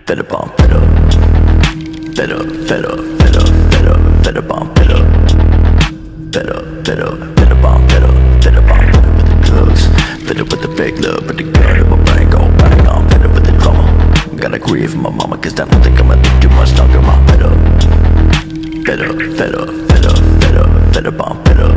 Fed up, I'm fed up. Fed up, fed up, fed up, fed up, fed up, I'm fed up. Fed up, fed up, fed up, I'm fed up. Fed up, I'm fed up with the drugs. Fed up with the fake love, with the gun in my brain go bang. I'm fed up with the drama. Gotta grieve for my mama, cause I don't think I'ma live too much longer. I'm fed up. Fed up, fed up, fed up, fed up, fed up, I'm fed up.